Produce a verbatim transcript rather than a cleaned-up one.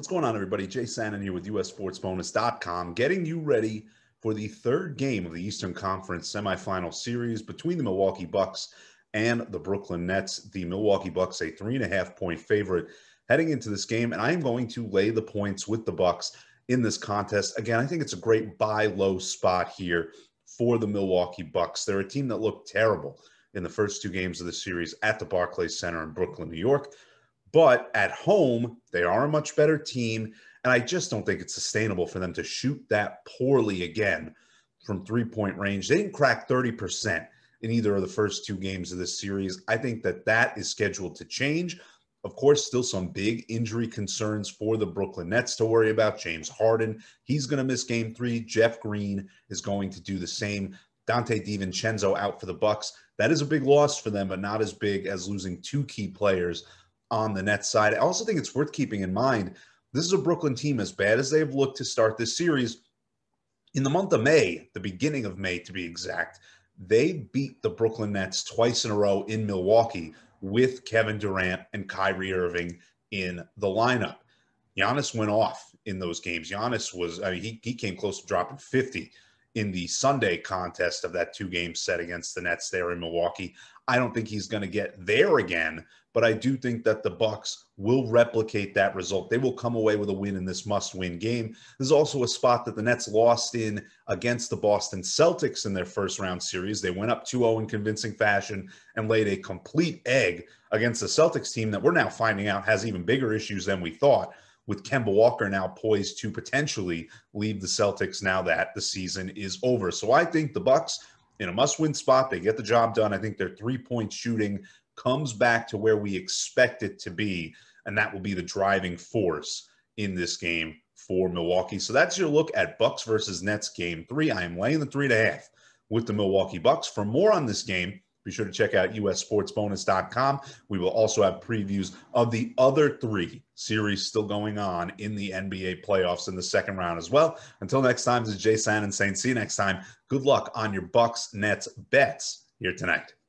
What's going on, everybody? Jay Sanin here with U S Sports Bonus dot com, getting you ready for the third game of the Eastern Conference semifinal series between the Milwaukee Bucks and the Brooklyn Nets. The Milwaukee Bucks, a three and a half point favorite heading into this game, and I am going to lay the points with the Bucks in this contest. Again, I think it's a great buy low spot here for the Milwaukee Bucks. They're a team that looked terrible in the first two games of the series at the Barclays Center in Brooklyn, New York. But at home, they are a much better team, and I just don't think it's sustainable for them to shoot that poorly again from three-point range. They didn't crack thirty percent in either of the first two games of this series. I think that that is scheduled to change. Of course, still some big injury concerns for the Brooklyn Nets to worry about. James Harden, he's going to miss game three. Jeff Green is going to do the same. Dante DiVincenzo out for the Bucks. That is a big loss for them, but not as big as losing two key players on the Nets side. I also think it's worth keeping in mind, this is a Brooklyn team, as bad as they've looked to start this series. In the month of May, the beginning of May to be exact, they beat the Brooklyn Nets twice in a row in Milwaukee with Kevin Durant and Kyrie Irving in the lineup. Giannis went off in those games. Giannis was, I mean, he, he came close to dropping fifty in the Sunday contest of that two-game set against the Nets there in Milwaukee. I don't think he's going to get there again, but I do think that the Bucks will replicate that result. They will come away with a win in this must-win game. This is also a spot that the Nets lost in against the Boston Celtics in their first-round series. They went up two oh in convincing fashion and laid a complete egg against the Celtics team that we're now finding out has even bigger issues than we thought, with Kemba Walker now poised to potentially leave the Celtics now that the season is over. So I think the Bucks, in a must-win spot, they get the job done. I think their three-point shooting comes back to where we expect it to be, and that will be the driving force in this game for Milwaukee. So that's your look at Bucks versus Nets game three. I am laying the three and a half with the Milwaukee Bucks. For more on this game, be sure to check out U S Sports Bonus dot com. We will also have previews of the other three series still going on in the N B A playoffs in the second round as well. Until next time, this is Jay Sanin saying see you next time. Good luck on your Bucks Nets bets here tonight.